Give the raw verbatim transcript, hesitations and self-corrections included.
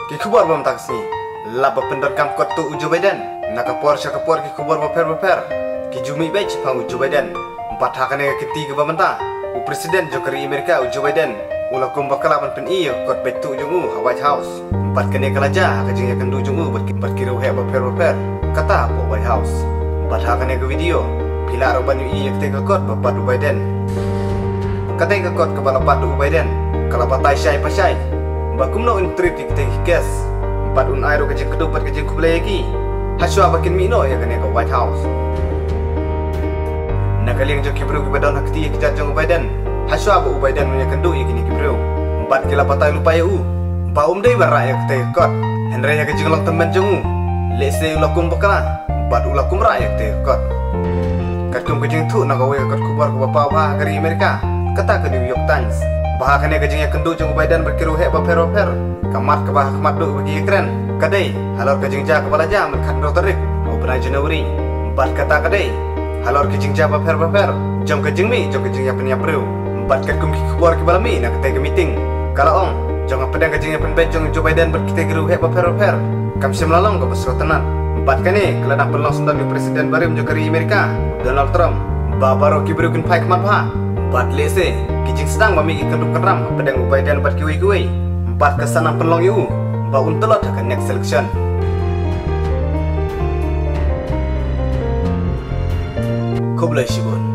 Ki kubar bam taksni. Laba pendor kam kot tu Joe Biden. Nakapor syakapor ki kubar baper baper. Ki jumi bai pang Joe Biden. Empat hakane ketiga bamanta. U presiden jokari Amerika Joe Biden. Ula kum bakalaban pen iyo kot betu jungu White House. Empat kene kalaja kajing yakan du jungu berkira he baper baper. Kata po White House. Empat hakane ke video. Bila roban iyo ketika kot bapak du Biden. Katanya kot kepala padu Biden. Kalau patai syai pasai. Bakum no intrit ketika kes. Empat un aero kajing kedupat kajing kublai lagi. Haswa bakin mino ya kene ke White House. Nakaliang jo kibru kibadon hakti kita jong Biden. Haswa bu Biden punya kendu ya kini kibru. Empat kila patai lupa ya u. Empat um dei barak ya ketika kot. Henry ya kajing long temen jongu. Lese ulakum bakala. Empat ulakum rak ya ketika kot. Katum kajing tu nak awal kot kubar ke bapa bah dari Amerika. Kata ke New York Times. Bahakane kajing ya kendu jong Biden berkiru he baper-baper. Kamat ke bah kamat du bagi keren. Kadai halor kajing ja kepala jam berkat rotarik. Mau pernah Januari. Empat kata kadai. Halor kajing ja baper-baper. Jom kajing mi jom kajing ya penya peru. Empat kakum ki kubar ke balami nak ketai ke meeting. Kalau ong jong pedang kajing ya penbet jong Joe Biden berkita kiru he baper-baper. Kam semlalong ke besro tenan. Empat kane kala nak pelong sendal di presiden baru jokari Amerika Donald Trump. Babaro kibru kun pai kamat bah. Empat lese kijing sedang mami ikan duk keram pedang Biden empat kiwi-kiwi. Empat kesana pelong yu ba untelot akan next election. Koblai shibun.